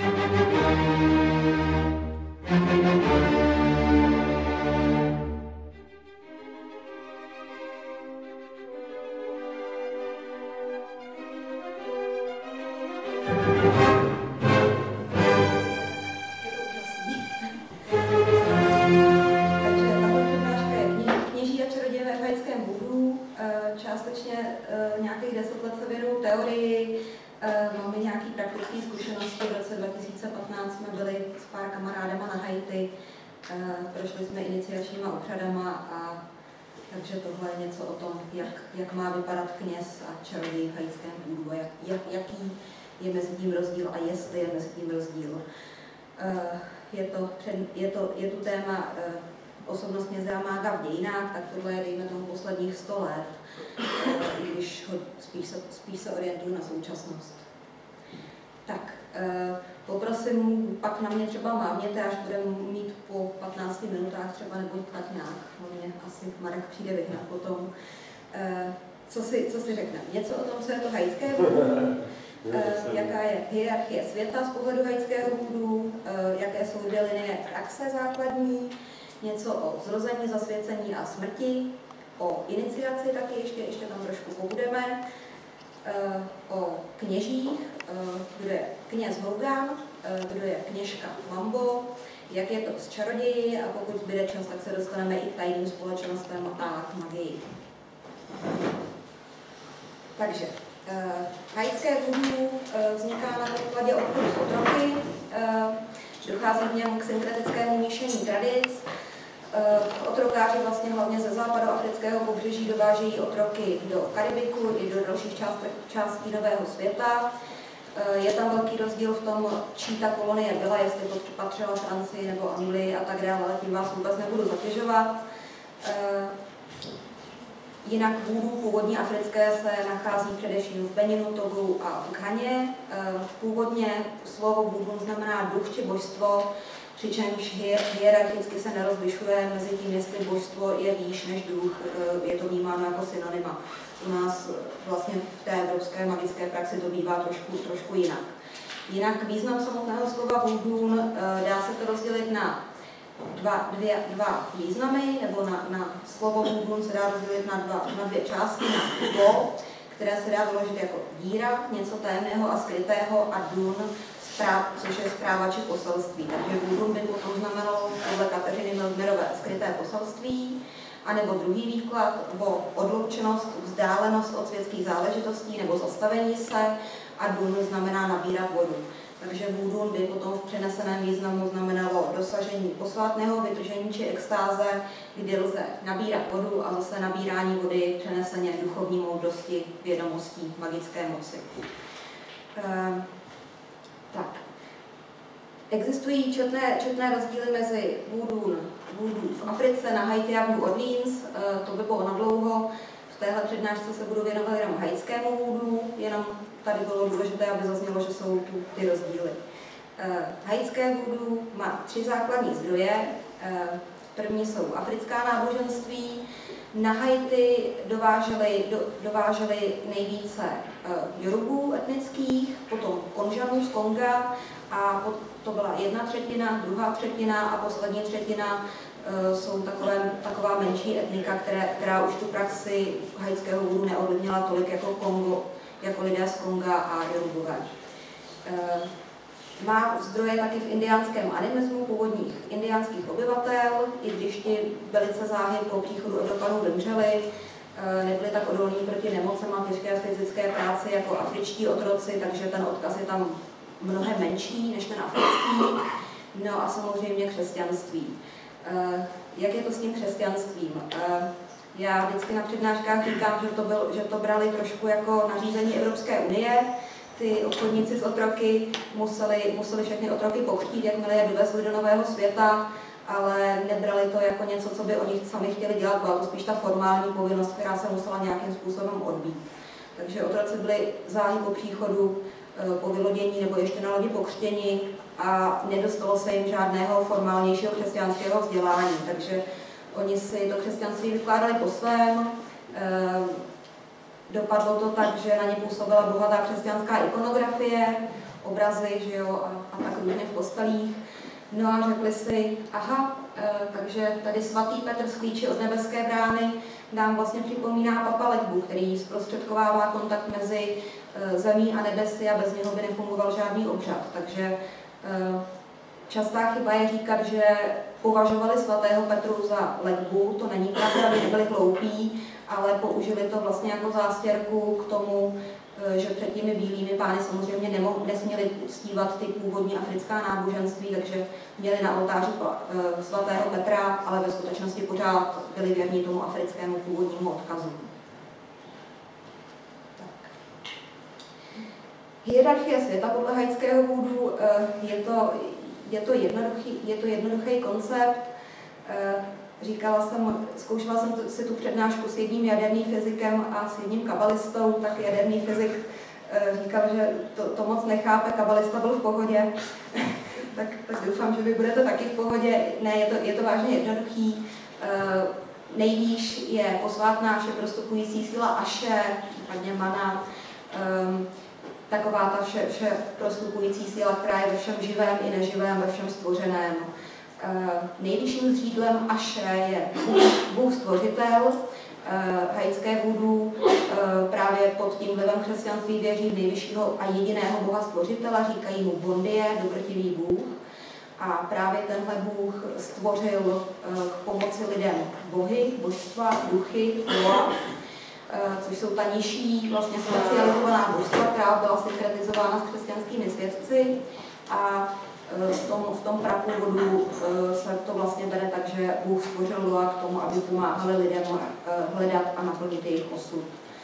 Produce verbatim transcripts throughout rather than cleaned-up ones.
Prošli jsme iniciačníma obřadama, a takže tohle je něco o tom, jak, jak má vypadat kněz a čaroděj v haitském vůdu a jak, jak, jaký je mezi tím rozdíl a jestli je mezi tím rozdíl. Je to, je to, je to téma osobnost kněze Amága v dějinách, tak tohle je, dejme tomu, posledních sto let, i když ho spíš se, spíš se orientuju na současnost. Tak, poprosím, pak na mě třeba mávněte, až budeme mít po patnácti minutách třeba, nebo tak nějak. Mě asi Marek přijde vyhnat potom. Co si, co si řekneme? Něco o tom, co je to haitské vůdu, jaká je hierarchie světa z pohledu haitského vůdu, jaké jsou dvě linie praxe základní, něco o zrození, zasvěcení a smrti, o iniciaci taky ještě, ještě tam trošku pobudeme, o kněžích, kdo je kněz Hogan, kdo je kněžka Mambo, jak je to s čaroději, a pokud zbyde čas, tak se dostaneme i k tajným společnostem a k magii. Takže haitské vůdu vzniká na základě obchodu s otroky, dochází v něm k synkretickému míšení tradic. Otrokáři vlastně hlavně ze západoafrického pobřeží dovážejí otroky do Karibiku i do dalších částech, částí Nového světa. Je tam velký rozdíl v tom, čí ta kolonie byla, jestli to patřila Francii nebo Anglii a tak dále, ale tím vás vůbec nebudu zatěžovat. Jinak vůdu původní africké se nachází především v Beninu, Togu a v Ghaně. Původně slovo vůdu znamená duch či božstvo, přičemž hierarchicky se nerozlišuje mezi tím, jestli božstvo je výš než duch, je to vnímáno jako synonyma. U nás vlastně v té evropské magické praxi to bývá trošku, trošku jinak. Jinak význam samotného slova vůdun dá se to rozdělit na dva, dvě, dva významy, nebo na, na slovo vůdun se dá rozdělit na, dva, na dvě části, na bo, které se dá vyložit jako víra, něco tajemného a skrytého, a dun, Správ, což je zpráva či poselství. Takže vůdun by potom znamenalo podle Kateřiny Milgnerové skryté poselství, anebo druhý výklad o odloučenost, vzdálenost od světských záležitostí nebo zastavení se, a dun znamená nabírat vodu. Takže vůdun by potom v přeneseném významu znamenalo dosažení posvátného vytržení či extáze, kdy lze nabírat vodu, a zase nabírání vody přeneseně duchovní moudrosti, vědomostí, magické moci. Ehm. Tak. Existují četné, četné rozdíly mezi vůdů v Africe, na Haiti a v New Orleans. To by bylo nadlouho. V téhle přednášce se budu věnovat jenom haitskému vůdu, jenom tady bylo důležité, aby zaznělo, že jsou tu ty rozdíly. Haitské vůdu má tři základní zdroje. První jsou africká náboženství. Na Haiti dováželi, do, dováželi nejvíce uh, Yorubů etnických, potom Konžanů z Konga, a pot, to byla jedna třetina, druhá třetina a poslední třetina uh, jsou takové, taková menší etnika, které, která už tu praxi haitského vůdu neovlivnila tolik jako Kongo, jako lidé z Konga a Yorubové. Uh, Má zdroje taky v indiánském animismu původních indiánských obyvatel, i když ti velice záhy po příchodu Evropanů vymřeli, nebyli tak odolní proti nemocem a těžké fyzické práci jako afričtí otroci, takže ten odkaz je tam mnohem menší než ten africký. No a samozřejmě křesťanství. Jak je to s tím křesťanstvím? Já vždycky na přednáškách říkám, že to, byl, že to brali trošku jako nařízení Evropské unie. Ty obchodníci z otroky museli, museli všechny otroky pokřtít, jakmile je dovezli do Nového světa, ale nebrali to jako něco, co by oni sami chtěli dělat, byla to spíš ta formální povinnost, která se musela nějakým způsobem odbít. Takže otroci byli záhy po příchodu, po vylodění nebo ještě na lodi pokřtěni a nedostalo se jim žádného formálnějšího křesťanského vzdělání, takže oni si to křesťanství vykládali po svém. dopadlo to tak, že na ně působila bohatá křesťanská ikonografie, obrazy, že jo, a, a tak různě v kostelích. No a řekli si, aha, e, takže tady svatý Petr s klíči od nebeské brány nám vlastně připomíná papa Legbu, který zprostředkovává kontakt mezi e, zemí a nebesy a bez něho by nefungoval žádný obřad. Takže e, častá chyba je říkat, že považovali svatého Petru za Legbu, to není pravda, aby nebyli hloupí, ale použili to vlastně jako zástěrku k tomu, že před těmi bílými pány samozřejmě nemoh, nesměli uctívat ty původní africká náboženství, takže měli na oltáři svatého Petra, ale ve skutečnosti pořád byli věrní tomu africkému původnímu odkazu. Tak. Hierarchie světa podle haitského voodu je to, je to, jednoduchý, je to jednoduchý koncept. Říkala jsem, zkoušela jsem si tu přednášku s jedním jaderným fyzikem a s jedním kabalistou, tak jaderný fyzik říkal, že to, to moc nechápe, kabalista byl v pohodě, tak, tak doufám, že vy budete taky v pohodě. Ne, je to, je to vážně jednoduchý. Nejvýš je posvátná vše prostupující síla Aše, případně mana, taková ta vše, vše prostupující síla, která je ve všem živém i neživém, ve všem stvořeném. Uh, nejvyšším zřídlem Aše je Bůh stvořitel. Uh, haitské voodu uh, právě pod tím vlivem křesťanství věří v nejvyššího a jediného Boha stvořitela, říkají mu Bondie, dobrotivý Bůh. A právě tenhle Bůh stvořil uh, k pomoci lidem bohy, božstva, duchy, loa, uh, což jsou ta nižší vlastně specializovaná božstva, která byla synkretizována s křesťanskými svědci. A V tom, v tom prapůvodu se to vlastně bere tak, že Bůh stvořil Loa k tomu, aby pomáhali lidem hledat a naplnit jejich osud.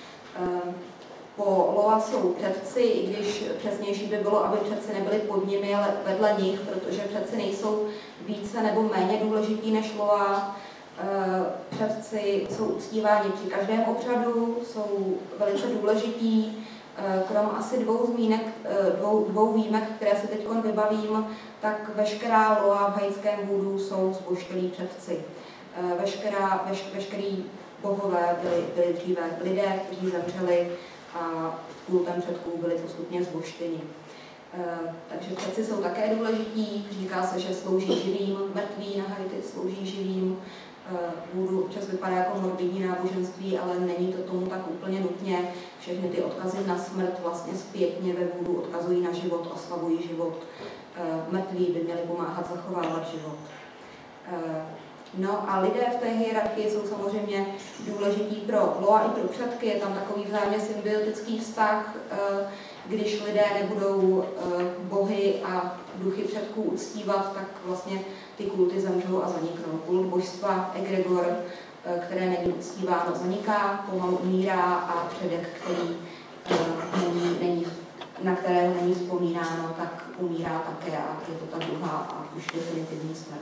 Po Loa jsou předci, i když přesnější by bylo, aby předci nebyli pod nimi, ale vedle nich, protože předci nejsou více nebo méně důležití než Loa. Předci jsou uctíváni při každém obřadu, jsou velice důležití. Krom asi dvou zmínek, dvou, dvou výjimek, které si teď vybavím, tak veškerá loa v haitském voodu jsou zbožtělí předci. Veškerá, veš, veškerý bohové byli, byli dříve lidé, kteří zemřeli a kultem předků byli postupně zbožtěni. Takže předci jsou také důležití, říká se, že slouží živým, mrtví na Haiti slouží živým. Voodu občas vypadá jako morbidní náboženství, ale není to tomu tak úplně nutně. Všechny ty odkazy na smrt vlastně zpětně ve voodu odkazují na život, oslavují život. Mrtví by měli pomáhat zachovávat život. No a lidé v té hierarchii jsou samozřejmě důležití pro Loa i pro předky. Je tam takový vzájemně symbiotický vztah. Když lidé nebudou bohy a duchy předků uctívat, tak vlastně ty kulty zemřou a zaniknou. Kult božstva, egregor, které není uctíváno, zaniká, pomalu umírá a předek, který není, není, na kterého není vzpomínáno, tak umírá také a je to ta druhá a už definitivní smrt.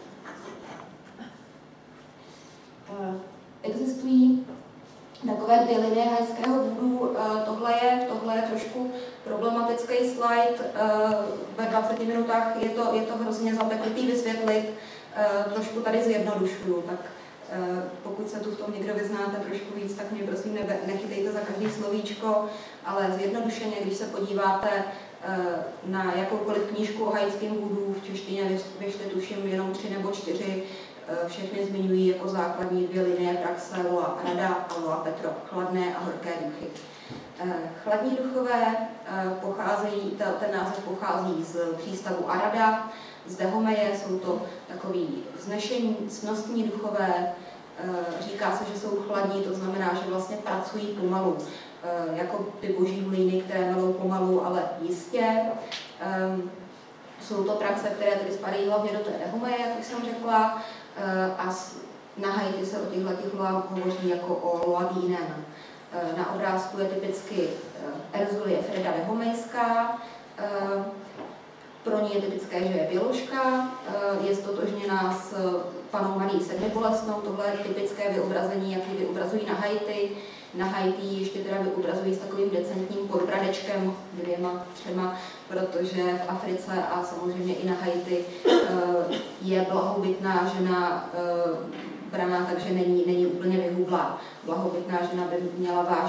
Existují takové dvě linie haitského voodu. Tohle je, tohle je trošku problematický slide. Ve dvaceti minutách je to, je to hrozně zapeklitý vysvětlit. Trošku tady zjednodušuju. Tak pokud se tu v tom někdo vyznáte trošku víc, tak mě prosím nebe, nechytejte za každý slovíčko, ale zjednodušeně, když se podíváte na jakoukoliv knížku o haitském voodu, v češtině vyšly tuším jenom tři nebo čtyři, všechny zmiňují jako základní dvě linie praxe Loa Rada a Loa Petro, chladné a horké duchy. Chladní duchové pocházejí, ten název pochází z přístavu Arada, z Dahomeje, jsou to takový vznešení, cnostní duchové, říká se, že jsou chladní, to znamená, že vlastně pracují pomalu, jako ty boží mlýny, které melou pomalu, ale jistě. Jsou to praxe, které tedy spadají hlavně do té Dahomeje, jak už jsem řekla, a na Haiti se o těchto loách hovoří jako o Loa Guinen. Na obrázku je typicky Erzulie Freda Dahomejská, pro ní je typické, že je běložka, je stotožněná s panou Marií Sedmibolestnou, tohle je typické vyobrazení, jak ji vyobrazují na Haiti. Na Haiti ještě teda vyobrazují s takovým decentním podbradečkem, dvěma, třema, protože v Africe a samozřejmě i na Haiti je blahobytná žena braná, takže není, není úplně vyhublá. Blahobytná žena by měla vážit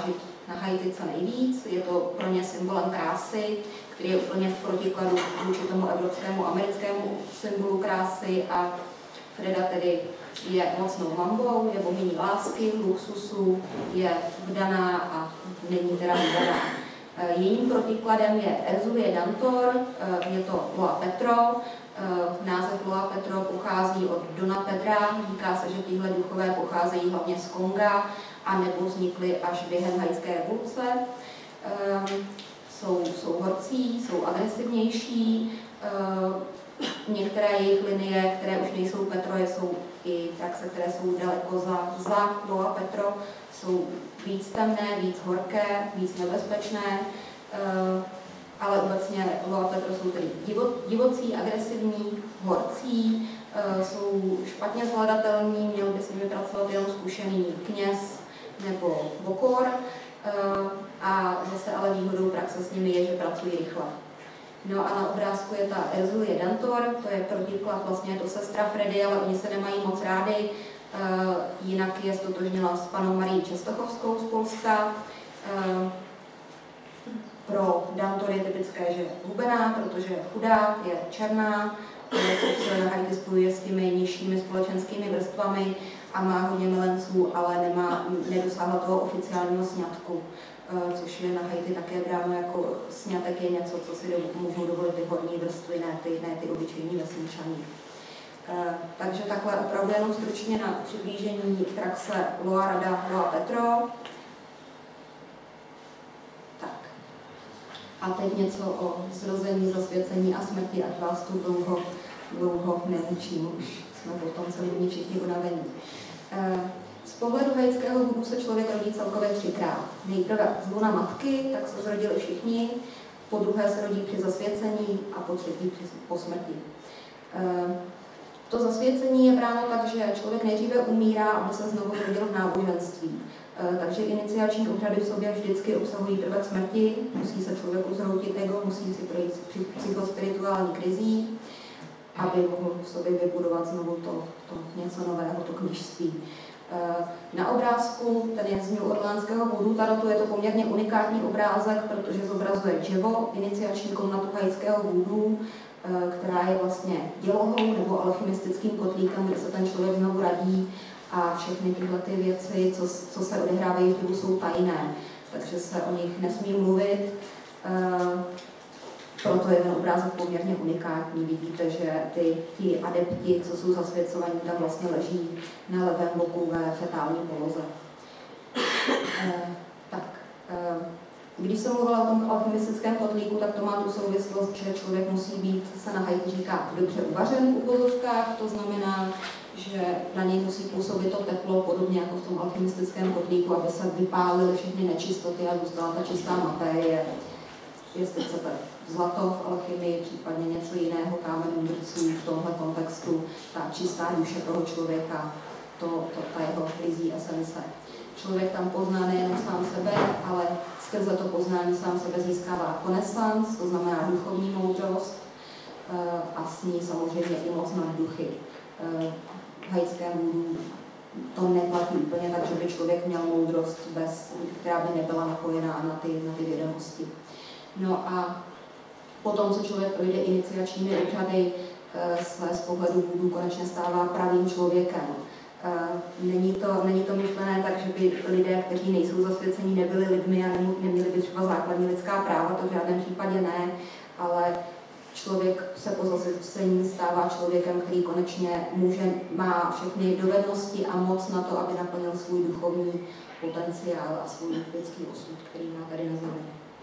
na Haiti co nejvíc. Je to pro ně symbolem krásy, který je úplně v protikladu vůči tomu evropskému, americkému symbolu krásy a Freda tedy je mocnou mambou, je bohyní lásky, luxusu, je vdaná a není teda vdaná. Jejím protikladem je Erzulie Dantor, je to Loa Petro. Název Loa Petro pochází od Dona Pedra, říká se, že tyhle duchové pocházejí hlavně z Konga a nebo vznikly až během haitské revoluce. Jsou, jsou horcí, jsou agresivnější, některé jejich linie, které už nejsou Petroje, jsou i praxe, které jsou daleko za, za Loa Petro, jsou víc temné, víc horké, víc nebezpečné, ale obecně Loa Petro jsou tedy divo, divocí, agresivní, horcí, jsou špatně zvladatelní, měl by s nimi pracovat jenom zkušený kněz nebo bokor, a zase ale výhodou praxe s nimi je, že pracují rychle. No a na obrázku je ta Erzulie Dantor, to je protiklad, vlastně je to sestra Fredy, ale oni se nemají moc rády, uh, jinak je stotožněna s panou Marií Čestochovskou z Polska. Uh, pro Dantor je typické, že je hubená, protože je chudá, je černá, což se na Haiti spojuje s těmi nižšími společenskými vrstvami a má hodně milenců, ale nemá, nedosáhla toho oficiálního sňatku, což je na Haiti také bráno jako sňatek je něco, co si do, můžou dovolit ty horní vrstvy, ne ty, ne ty obyčejní vesničané. Takže takhle opravdu jenom stručně na přiblížení praxe Loa Rada, Loa Petro. Tak. A teď něco o zrození, zasvěcení a smrti, ať vás tu dlouho, dlouho nemučím, už jsme potom celý dní všichni unavení. Z pohledu haitského voodoo se člověk rodí celkově třikrát. Nejprve z luna matky, tak se zrodili všichni, po druhé se rodí při zasvěcení a po třetí při, po smrti. To zasvěcení je bráno tak, že člověk nejdříve umírá, aby se znovu zrodil v náboženství. Takže iniciační obřady v sobě vždycky obsahují prvek smrti, musí se člověku zhroutit ego, musí si projít psychospirituální krizí, aby mohl v sobě vybudovat znovu to, to něco nového, to knížství. Na obrázku, ten je z New Orleanského voodoo tarotu, je to poměrně unikátní obrázek, protože zobrazuje dřevo, iniciační komnatu haitského voodoo, která je vlastně dělohou nebo alchymistickým kotlíkem, kde se ten člověk znovu radí a všechny tyhle ty věci, co, co se odehrávají v dřevu, jsou tajné, takže se o nich nesmí mluvit. Proto je ten obrázek poměrně unikátní. Vidíte, že ty, ty adepti, co jsou zasvěcovaní, tam vlastně leží na levém boku ve fetální poloze. E, tak, e, když jsem mluvila o tom alchymistickém kotlíku, tak to má tu souvislost, že člověk musí být, se na Haiti říká, dobře uvařen v uvozovkách, to znamená, že na něj musí působit to teplo, podobně jako v tom alchymistickém kotlíku, aby se vypálily všechny nečistoty a zůstala ta čistá matérie. Jestli chcete zlato v alchymii, případně něco jiného, kámen mudrců v tomhle kontextu, ta čistá duše toho člověka, to, to, ta jeho rizí esence. Člověk tam pozná nejen sám sebe, ale skrze to poznání sám sebe získává konesans, to znamená duchovní moudrost a s ní samozřejmě i moc nad duchy. V haitském voodoo to neplatí úplně tak, že by člověk měl moudrost, bez, která by nebyla napojená na ty, na ty vědomosti. No a potom, co člověk projde iniciačními obřady, se z pohledu voodoo konečně stává pravým člověkem. Není to, není to myšlené tak, že by lidé, kteří nejsou zasvěcení, nebyli lidmi a neměli by třeba základní lidská práva, to v žádném případě ne, ale člověk se po zasvěcení stává člověkem, který konečně může, má všechny dovednosti a moc na to, aby naplnil svůj duchovní potenciál a svůj lidský osud, který má tady na zemi.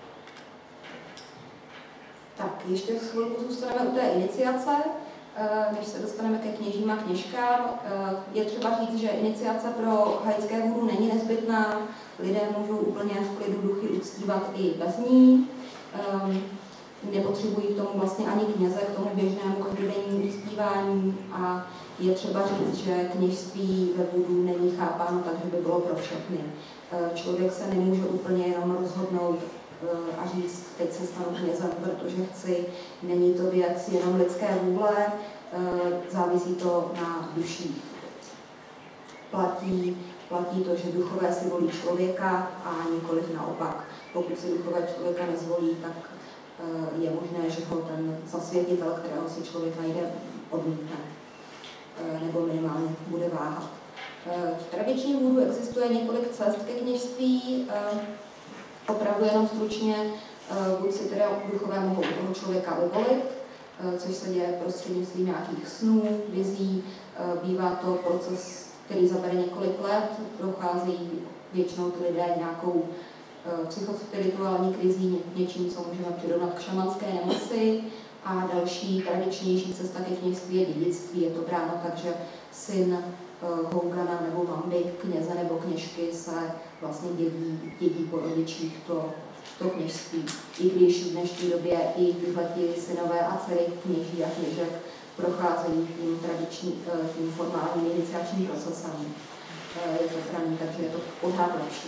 Tak, ještě chvilku zůstaneme u té iniciace, než se dostaneme ke kněžím a kněžkám. Je třeba říct, že iniciace pro haitské voodoo není nezbytná, lidé můžou úplně v klidu duchy uctívat i bez ní. Nepotřebují k tomu vlastně ani kněze, k tomu běžnému každodennímu uctívání a je třeba říct, že kněžství ve voodoo není chápáno tak, že by bylo pro všechny. Člověk se nemůže úplně jenom rozhodnout a říct, teď se stanu knězem, protože chci, není to věc jenom lidské vůle, závisí to na duších. Platí platí to, že duchové si volí člověka a nikoliv naopak. Pokud si duchové člověka nezvolí, tak je možné, že ho ten zasvětitel, kterého si člověk najde, odmítne nebo minimálně bude váhat. V tradičním vůdu existuje několik cest ke kněžství. Opravdu jenom stručně, buď si teda duchové mohou toho člověka vyvolit, což se děje prostřednictvím nějakých snů, vizí. Bývá to proces, který zabere několik let, prochází většinou ty lidé nějakou psychospirituální krizí, něčím, co můžeme přirovnat k šamanské nemoci. A další tradičnější cesta ke kněžství je dědictví. Je to bráno tak, že syn hougana nebo mamby, kněze nebo kněžky se vlastně dědí, dědí po rodičích to, to kněžství. I když v dnešní době i tyhleti synové a dcery kněží a kněžek procházejí tím tradičním, tím formálním iniciačním procesem. Je to braný, takže je to pořád lepší.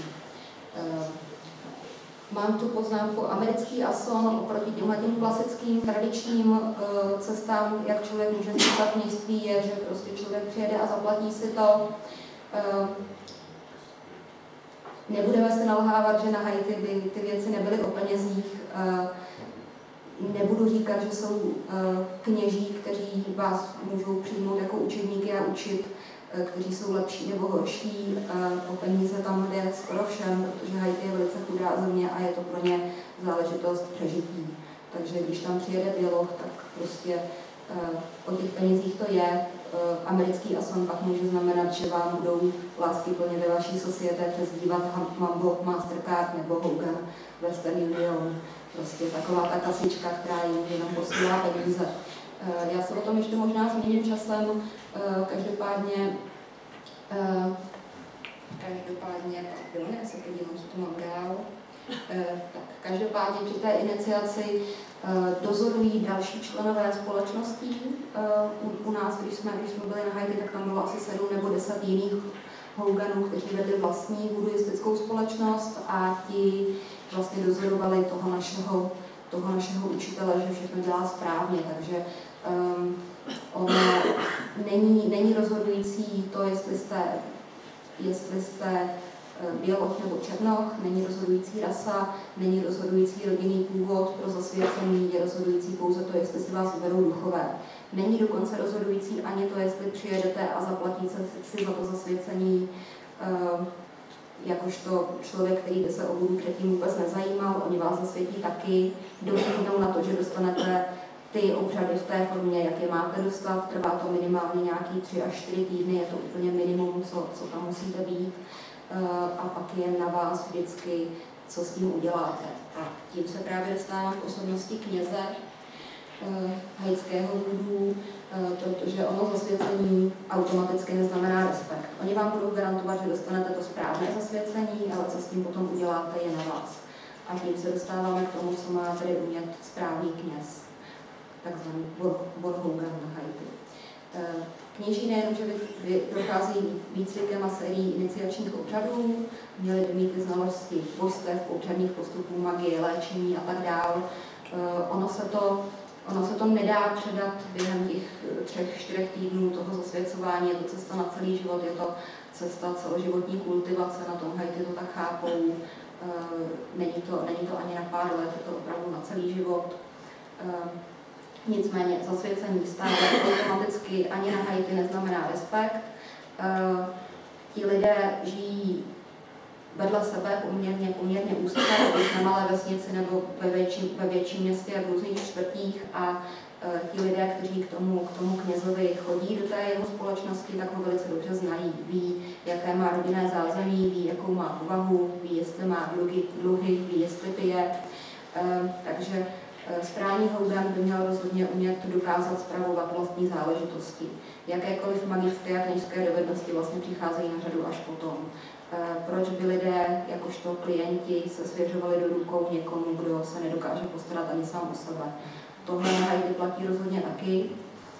Mám tu poznámku americký ason oproti těmhletím klasickým tradičním uh, cestám, jak člověk může získat kněžství, je, že prostě člověk přijede a zaplatí si to. Uh, nebudeme si nalhávat, že na Haiti by ty věci nebyly o penězích. Uh, nebudu říkat, že jsou uh, kněží, kteří vás můžou přijmout jako učedníky a učit, kteří jsou lepší nebo horší. O peníze tam jde skoro všem, protože Haiti je velice chudá země a je to pro ně záležitost přežití. Takže když tam přijede běloch, tak prostě o těch penězích to je. Americký ason pak může znamenat, že vám budou láskyplně ve vaší societě přezdívat Mambo, Mastercard nebo Hogan, Western Union. Prostě taková ta kasička, která jim jenom posílá peníze. Já se o tom ještě možná zmíním časem, každopádně, každopádně, já se podívám, co to mám dál. Tak, každopádně při té iniciaci dozorují další členové společností. U, u nás, když jsme, když jsme byli na Haiti, tak tam bylo asi sedm nebo deset jiných houganů, kteří vedli vlastní vuduistickou společnost a ti vlastně dozorovali toho našeho toho našeho učitele, že všechno dělá správně, takže um, ono není, není rozhodující to, jestli jste, jestli jste běloch nebo černoch, není rozhodující rasa, není rozhodující rodinný původ pro zasvěcení, je rozhodující pouze to, jestli si vás vyberou duchové. Není dokonce rozhodující ani to, jestli přijedete a zaplatíte si za to zasvěcení um, jakožto člověk, který by se o vodu předtím vůbec nezajímal, oni vás zasvětí taky, dohodnou na to, že dostanete ty obřady v té formě, jak je máte dostat, trvá to minimálně nějaký tři až čtyři týdny, je to úplně minimum, co, co tam musíte být, a pak je na vás vždycky, co s tím uděláte. A tím se právě dostávám k osobnosti kněze haitského vůdu, protože ono zasvěcení automaticky neznamená respekt. Oni vám budou garantovat, že dostanete to správné zasvěcení, ale co s tím potom uděláte, je na vás. A tím se dostáváme k tomu, co má tedy umět správný kněz, takzvaný borhougan na Haiti. Kněží nejenom, že prochází výcvikem a sérií iniciačních obřadů, měli by mít ty znalosti božstev, obřadných postupů, magie, léčení a tak dál. Ono se to Ono se to nedá předat během těch třech, čtyřech týdnů toho zasvěcování, je to cesta na celý život, je to cesta celoživotní kultivace, na tom Haiti to tak chápou, není to, není to ani na pár let, je to opravdu na celý život. Nicméně zasvěcení stále automaticky ani na Haiti neznamená respekt. Ti lidé žijí vedle sebe poměrně, poměrně úzké, na malé vesnici nebo ve větším, ve větším městě a v různých čtvrtích a e, ti lidé, kteří k tomu, k tomu knězovi chodí do té jeho společnosti, tak ho velice dobře znají. Ví, jaké má rodinné zázemí, ví, jakou má povahu, ví, jestli má dluhy, dluhy ví, jestli pije. E, takže e, správný hougan by měl rozhodně umět dokázat spravovat vlastní záležitosti. Jakékoliv magické a kněžské dovednosti vlastně přicházejí na řadu až potom. Proč by lidé, jakožto klienti, se svěřovali do rukou někomu, kdo se nedokáže postarat ani sám o sebe. Tohle na Haiti platí rozhodně taky.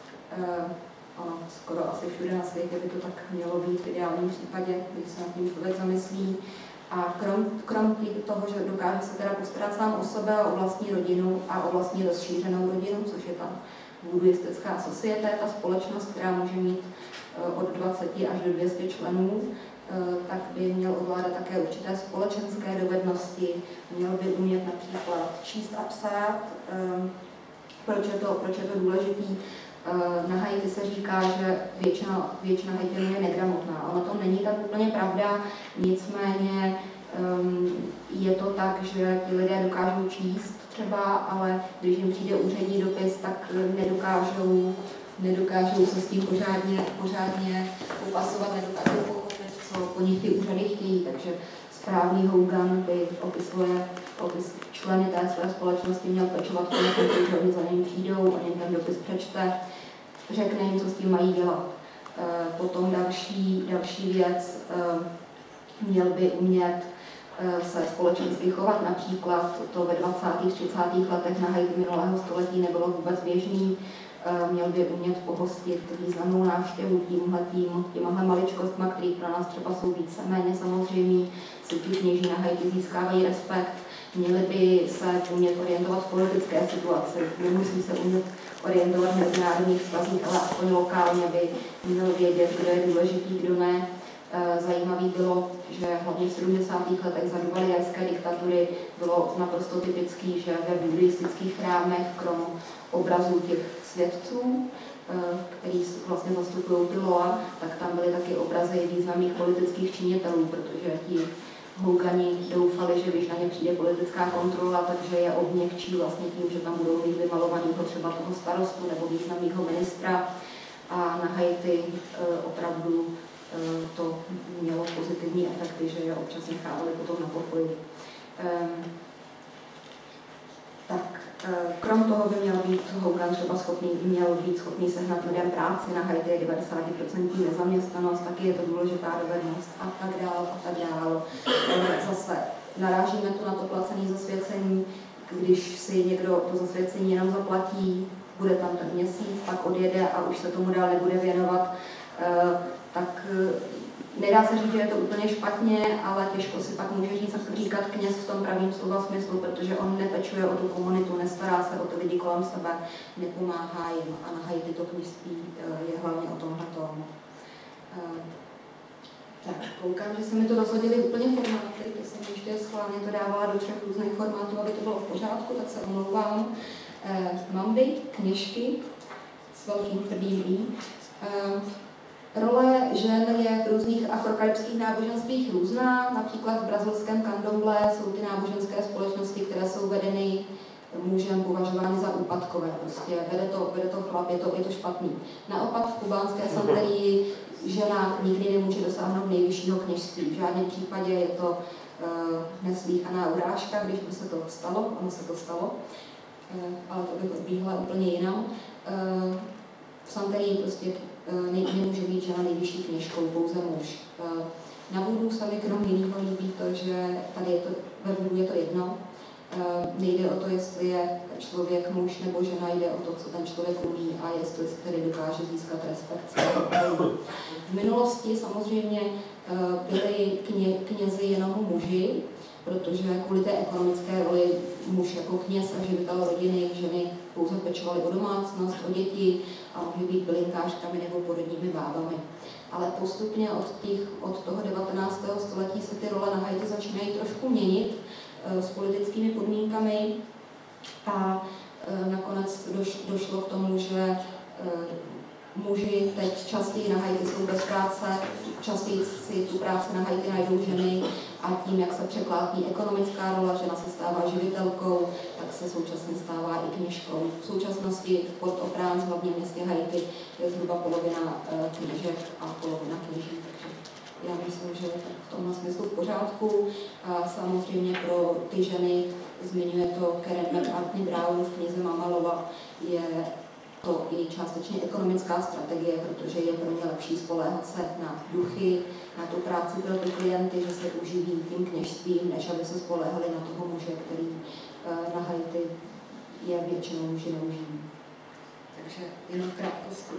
Ono skoro asi všude na světě by to tak mělo být v ideálním případě, když se nad tím člověk zamyslí. A krom, krom toho, že dokáže se teda postarat sám o sebe a o vlastní rodinu a o vlastní rozšířenou rodinu, což je ta vuduistická societa, ta společnost, která může mít od dvaceti až do dvou stů členů, tak by měl ovládat také určité společenské dovednosti, měl by umět například číst a psát. Proč je to, proč je to důležitý? Na Haiti se říká, že většina, většina Haitianů je negramotná. Ono to není tak úplně pravda, nicméně je to tak, že ti lidé dokážou číst třeba, ale když jim přijde úřední dopis, tak nedokážou, nedokážou se s tím pořádně, pořádně upasovat, nedokážou pochopit, co po nich ty úřady chtějí. Takže správný Hogan by opisuje, opis členy té své společnosti měl pečovat tomu, že oni za ním přijdou, on jim ten dopis přečte, řekne jim, co s tím mají dělat. Potom další, další věc, měl by umět se společensky chovat. Například to ve dvacátých třicátých letech na Haiti minulého století nebylo vůbec běžný. Měl by umět pohostit významnou návštěvu tímhletím, těmahle maličkostma, který pro nás třeba jsou víceméně samozřejmý, si ti kněží na Haiti získávají respekt. Měli by se umět orientovat v politické situaci, nemusí se umět orientovat v mezinárodních vztazích, ale aspoň lokálně by měl vědět, kdo je důležitý, kdo ne. Zajímavý bylo, že hlavně v sedmdesátých letech za duvalierské diktatury bylo naprosto typický, že ve buddhistických chrámech krom obrazů těch svědců, který vlastně zastupují ty Loa, tak tam byly taky obrazy významných politických činitelů, protože ti Hogani doufali, že když na ně přijde politická kontrola, takže je obměkčí vlastně tím, že tam budou mít vymalovaného třeba toho starostu nebo významného ministra. A na Haiti opravdu to mělo pozitivní efekty, že je občas nechávali potom na pokoji. Tak, krom toho by měl být Hogan třeba schopný, měl být schopný sehnat lidem práci. Na Haiti je devadesát procent nezaměstnanost, taky je to důležitá dovednost a tak dál a tak dál. Zase narážíme tu na to placené zasvěcení, když si někdo to zasvěcení jenom zaplatí, bude tam ten měsíc, pak odjede a už se tomu dál nebude věnovat, tak nedá se říct, že je to úplně špatně, ale těžko si pak může říct, říkat kněz v tom pravým slova smyslu, protože on nepečuje o tu komunitu, nestará se o ty lidi kolem sebe, nepomáhá jim a na Haiti to kněžství je hlavně o tomhletom. Tak, koukám, že se mi to rozhodili úplně formáty, to jsem ještě schválně to dávala do třech různých formátů, aby to bylo v pořádku, tak se omlouvám. Mamby, kněžky s velkým tvrdým I. Role žen je v různých afrokaribských náboženstvích různá, například v brazilském Candomblé jsou ty náboženské společnosti, které jsou vedeny mužem považovány za úpadkové. Prostě vede to, vede to chlap, je to, je to špatný. Naopak v kubánské santerii žena nikdy nemůže dosáhnout nejvyššího kněžství. V žádném případě je to uh, neslýchaná urážka, když by se to stalo, ono se to stalo, uh, ale to by zbíhla úplně jinam. Uh, v santerii prostě Ne, nemůže být žena nejvyšší kněžkou, pouze muž. Na vůdu se mi krom jiného líbí to, že tady je to, ve vůdu je to jedno. Nejde o to, jestli je člověk muž nebo žena, jde o to, co ten člověk umí a jestli se tedy dokáže získat respekt. V minulosti samozřejmě byli kně, knězi jenom muži, protože kvůli té ekonomické roli muž jako kněz a živitel rodiny, ženy pouze pečovali o domácnost, o děti a mohly být bylinkářkami nebo porodními bábami. Ale postupně od, těch, od toho devatenáctého století se ty role na Haiti začínají trošku měnit e, s politickými podmínkami a e, nakonec doš, došlo k tomu, že e, muži teď častěji na Haiti jsou bez práce, častěji si tu práci na Haiti najdou ženy a tím, jak se překládí ekonomická rola, žena se stává živitelkou, tak se současně stává i kněžkou. V současnosti v Port-au-Prince, hlavně v městě Haiti, je zhruba polovina kněžek a polovina kněží, takže já myslím, že je v tomhle smyslu v pořádku. A samozřejmě pro ty ženy, zmiňuje to Karen McCartney Brown v knize Mama Lova, je to i částečně ekonomická strategie, protože je pro ně lepší spoléhat se na duchy, na tu práci pro ty klienty, že se uživí tím kněžstvím, než aby se spoléhali na toho muže, který na Haiti je většinou muži neuživí. Takže jenom v krátkosti.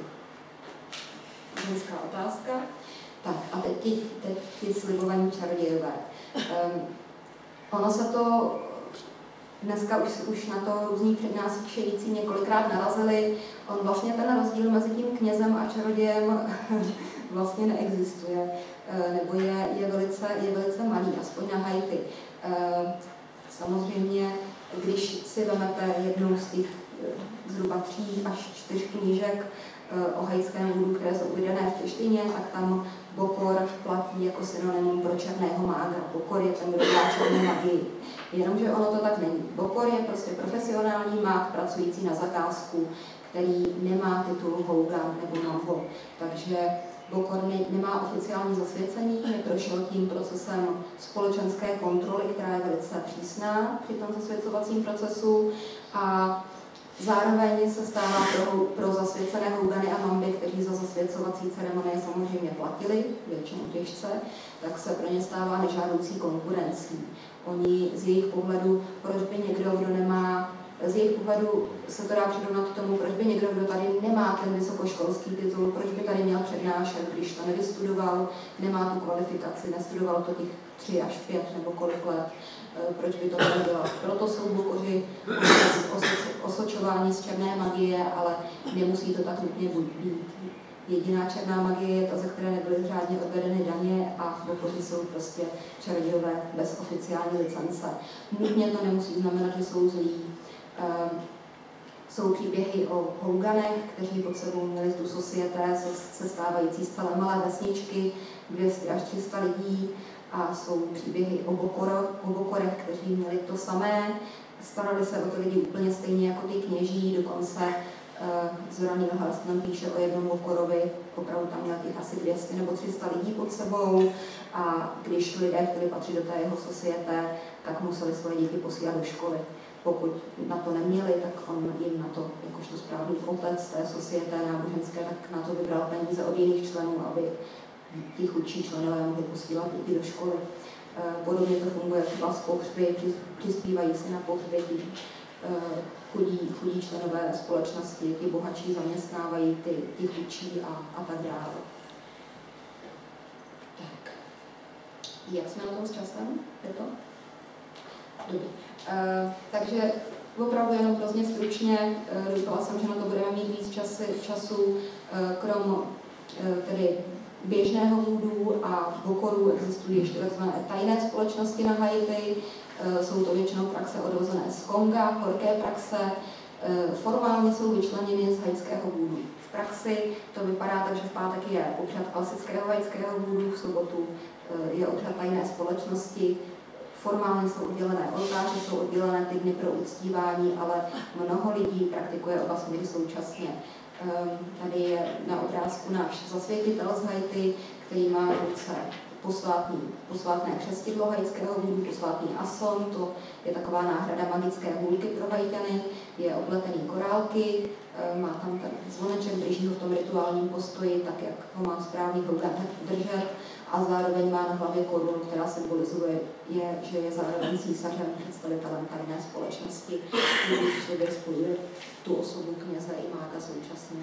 Ženská otázka. Tak a teď ti, teď ti slibovaní čarodějové. Um, ono se to Dneska už, už na to různí přednášející několikrát narazili. On vlastně ten rozdíl mezi tím knězem a čarodějem vlastně neexistuje, nebo je, je, velice, je velice malý, aspoň na Haiti. Samozřejmě, když si vezmete jednou z těch zhruba tří až čtyř knížek o haitském vůdu, které jsou uvedené v češtině, tak tam Bokor platí jako synonymum pro černého mága. Bokor je ten, kdo dělá černou magii. Jenomže ono to tak není. Bokor je prostě profesionální mák pracující na zakázku, který nemá titul Hogan nebo Mambo. Takže Bokor ne, nemá oficiální zasvěcení, neprošel tím procesem společenské kontroly, která je velice přísná při tom zasvěcovacím procesu a zároveň se stává pro, pro zasvěcené Hogany a Mamby, kteří za zasvěcovací ceremonie samozřejmě platili, většinou těžce, tak se pro ně stává nežádoucí konkurencí. Oni z jejich pohledu, proč by někdo, kdo nemá, z jejich pohledu se to dá přirovnat k tomu, proč by někdo, kdo tady nemá ten vysokoškolský titul, proč by tady měl přednášet, když to nevystudoval, nemá tu kvalifikaci, nestudoval to těch tři až pět nebo kolik let, proč by to měl dělat. Proto jsou Bokoři osočováni z černé magie, ale nemusí to tak nutně být. Jediná černá magie je ta, ze které nebyly řádně odvedeny daně a Bokoři jsou prostě čarodějové bez oficiální licence. Nutně to nemusí znamenat, že jsou zlí. Um, jsou příběhy o Hoganech, kteří pod sebou měli tu société se stávající z celé malé vesničky, dvě stě až tři sta lidí, a jsou příběhy o, bokoro, o bokorech, kteří měli to samé, starali se o ty lidi úplně stejně jako ty kněží, dokonce Zora Neale Hurston píše o jednom bokorovi, opravdu tam měl těch asi dvě stě nebo tři sta lidí pod sebou a když lidé chtěli patřit do té jeho société, tak museli svoje děti posílat do školy. Pokud na to neměli, tak on jim na to, jakožto správný otec té société náboženské, tak na to vybral peníze od jiných členů, aby ti chudší členové mohli posílat děti do školy. Podobně to funguje třeba s pohřby, přispívají si na pohřby chudí, chudí členové společnosti, ti bohatší zaměstnávají ty, ty chudší a, a tak dále. Tak. Jak jsme na tom s časem? Je to? Dobrý. Uh, takže opravdu jenom hrozně stručně, uh, doufala jsem, že na to budeme mít víc časy, času, uh, krom uh, tedy běžného vůdu a bokorů existují ještě takzvané tajné společnosti na Haiti. Uh, jsou to většinou praxe odvozené z Konga, horké praxe. Uh, formálně jsou vyčleněny z haitského vůdu. V praxi to vypadá tak, že v pátek je obřad klasického haitského vůdu, v sobotu uh, je obřad tajné společnosti. Formálně jsou oddělené oltáře, jsou oddělené ty dny pro uctívání, ale mnoho lidí praktikuje oba směry současně. Tady je na obrázku náš zasvětitel z Haiti, který má v ruce posvátný, posvátné křestidlo haitského vůdu, posvátný ason, to je taková náhrada magické hůlky pro Haitany, je obletený korálky, má tam ten zvoneček, drží ho v tom rituálním postoji, tak jak ho má správný Hogan držet, a zároveň má na hlavě korunu, která symbolizuje, je, že je zároveň císařem, představitelem tajné společnosti, který v sobě spojuje tu osobu kněze i mága současně.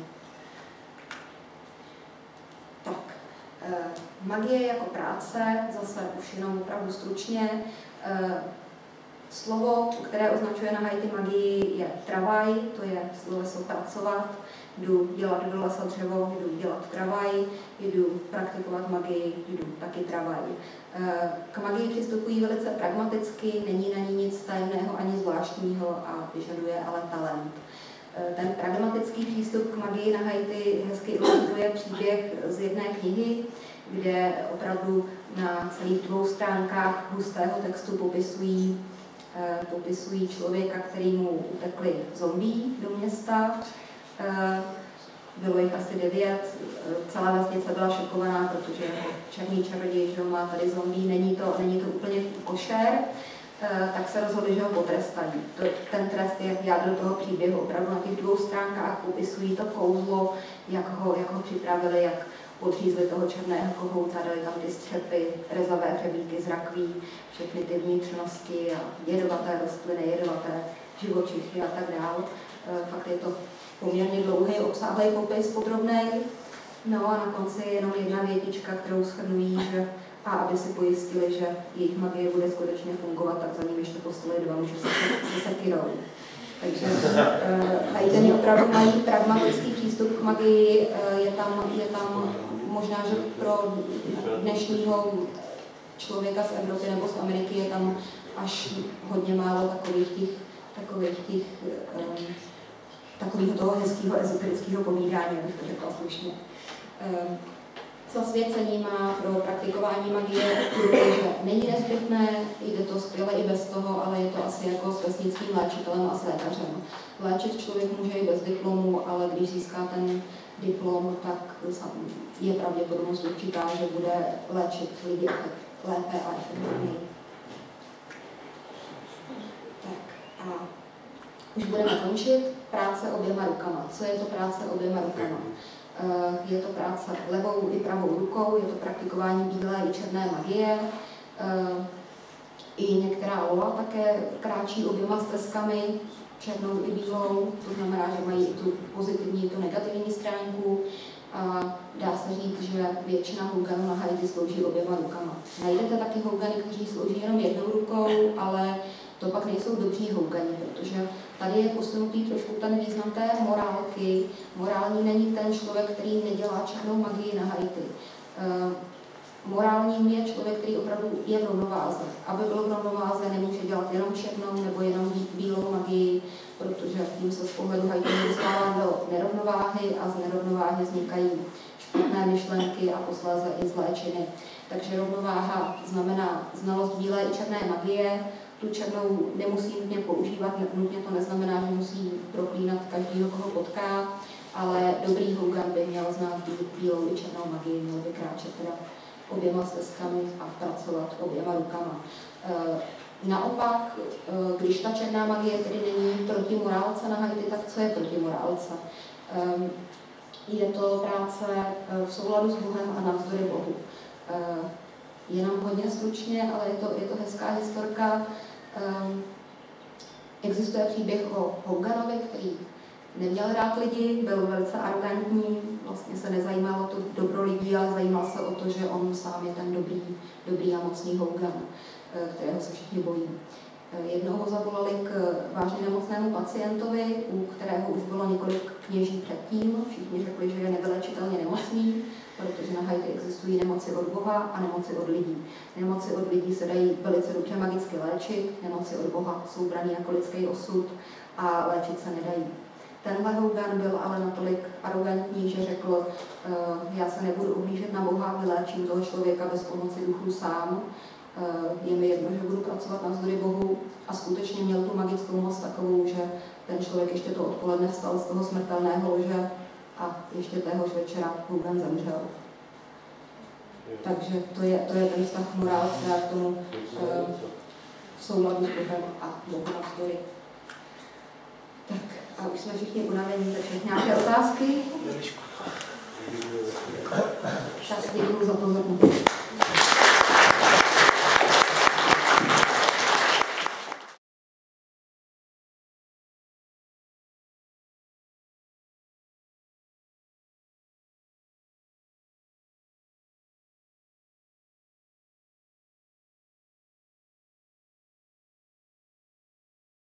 Tak, eh, magie jako práce, zase už jenom opravdu stručně. Eh, slovo, které označuje na Haiti magii, je travaj, to je sloveso pracovat. Jdu dělat do lesa dřevo, jdu dělat travaj, jdu praktikovat magii, jdu taky travaj. K magii přistupují velice pragmaticky, není na ní nic tajemného ani zvláštního a vyžaduje ale talent. Ten pragmatický přístup k magii na Haiti hezky ilustruje příběh z jedné knihy, kde opravdu na celých dvou stránkách hustého textu popisují, popisují člověka, který mu utekli zombí do města. Bylo jich asi devět, celá vesnice byla šokovaná, protože jako černý čaroděj, že má tady zombí, není to, není to úplně košer, tak se rozhodli, že ho potrestají. To, ten trest je jádro toho příběhu, opravdu na těch dvou stránkách popisují to kouzlo, jak ho, jak ho připravili, jak podřízli toho černého kohouta, dali tam ty střepy, rezavé hřebíky z rakví, všechny ty vnitřnosti a jedovaté rostliny, jedovaté živočichy a tak dále. Fakt je to poměrně dlouhý, obsáhlý popis, podrobný. No a na konci je jenom jedna větička, kterou shrnují, že a aby si pojistili, že jejich magie bude skutečně fungovat, tak za ním ještě poslali dva muži se, se sekirou. Takže uh, Haitani opravdu mají pragmatický přístup k magii, uh, je tam, je tam možná, že pro dnešního člověka z Evropy nebo z Ameriky je tam až hodně málo takových těch, takových těch um, takového toho hezkého ezoterického povídání, abych to řekla slušně. Um, Zasvěcení má pro praktikování magie, že není nezbytné, jde to skvěle i bez toho, ale je to asi jako s vesnickým léčitelem a s lékařem. Léčit člověk může i bez diplomu, ale když získá ten diplom, tak je pravděpodobnost určitá, že bude léčit lidi lépe a efektivněji. Tak a už budeme končit. Práce oběma rukama. Co je to práce oběma rukama? Je to práce levou i pravou rukou, je to praktikování bílé i černé magie. I některá loa také kráčí oběma stezkami, černou i bílou, to znamená, že mají i tu pozitivní, i tu negativní stránku. A dá se říct, že většina houganů na Haiti slouží oběma rukama. Najdete taky hougany, kteří slouží jenom jednou rukou, ale to pak nejsou dobří hougani, protože tady je posunutý trošku ten význam té morálky. Morální není ten člověk, který nedělá černou magii na Haiti. E, morálním je člověk, který opravdu je v rovnováze. Aby byl v rovnováze, nemůže dělat jenom černou nebo jenom bílou magii, protože tím se z pohledu Haiti dostává do nerovnováhy a z nerovnováhy vznikají špatné myšlenky a posléze i zléčiny. Takže rovnováha znamená znalost bílé i černé magie. Tu černou nemusí nutně používat, nutně to neznamená, že musí proklínat každýho, koho potká, ale dobrý hougan by měl znát bílou i černou magii, měl by kráčet teda oběma stezkami a pracovat oběma rukama. E, naopak, e, když ta černá magie tedy není proti morálce na Haiti, tak co je proti morálce? E, je to práce v souladu s Bohem a navzdory Bohu. E, jenom hodně stručně, ale je to, je to hezká historka. Um, existuje příběh o Houganovi, který neměl rád lidi, byl velice arrogantní, vlastně se nezajímalo o to dobro lidí, ale zajímal se o to, že on sám je ten dobrý, dobrý a mocný Hougan, kterého se všichni bojí. Jednou ho zavolali k vážně nemocnému pacientovi, u kterého už bylo několik kněží předtím. Všichni řekli, že je nevylečitelně nemocný, protože na Haiti existují nemoci od Boha a nemoci od lidí. Nemoci od lidí se dají velice dobře magicky léčit, nemoci od Boha jsou braný jako lidský osud a léčit se nedají. Tenhle Hougan byl ale natolik arrogantní, že řekl, já se nebudu ohlížet na Boha, vyléčím toho člověka bez pomoci duchu sám. Je mi jedno, že budu pracovat navzdory Bohu, a skutečně měl tu magickou moc takovou, že ten člověk ještě to odpoledne vstal z toho smrtelného lože a ještě téhož večera Hougan zemřel. Takže to je, to je ten vztah k morálce a k tomu uh, v souladu s Bohem a Bohu navzdory. Tak a už jsme všichni unavení, takže nějaké otázky? Tak děkuji za pozornost.